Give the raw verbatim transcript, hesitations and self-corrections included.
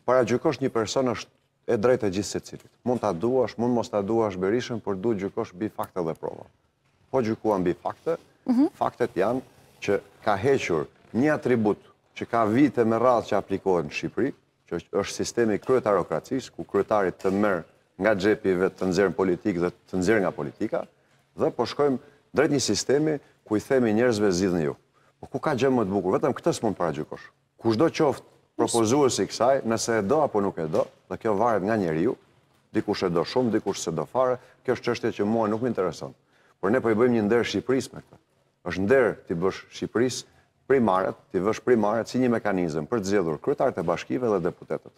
paragjykosh një person është e drejtë e gjithë secilit. Mund ta duash, mund mos ta duash Berishën, por duhet gjykosh mbi fakte dhe prova. Po gjykuan mbi fakte, faktet janë që ka hequr një atribut që ka vite me radhë që aplikohet në Shqipëri, që është sistemi kryetarokracisë, ku kryetarit të merr nga xhepi i vet të nxjerrën politikë dhe të nxjerrë nga politika, dhe po shkojmë drejt një sistemi ku i themi njerëzve zgjidhni ju. Po ku ka gjë më të bukur? Vetëm këtë s'mund paragjykosh. Kushdo qoftë propozuesi i kësaj, nëse e do apo nuk e do, dhe kjo varet nga njeriu, dikush e do shumë, dikush se do fare, kjo është çështje që mua nuk më intereson. Por ne po i bëjmë një nder Shqipërisë me këtë. Është nder ti bësh Shqipërisë primaret, ti vësh primaret si një mekanizëm për të zgjedhur kryetarët e bashkive dhe deputetët.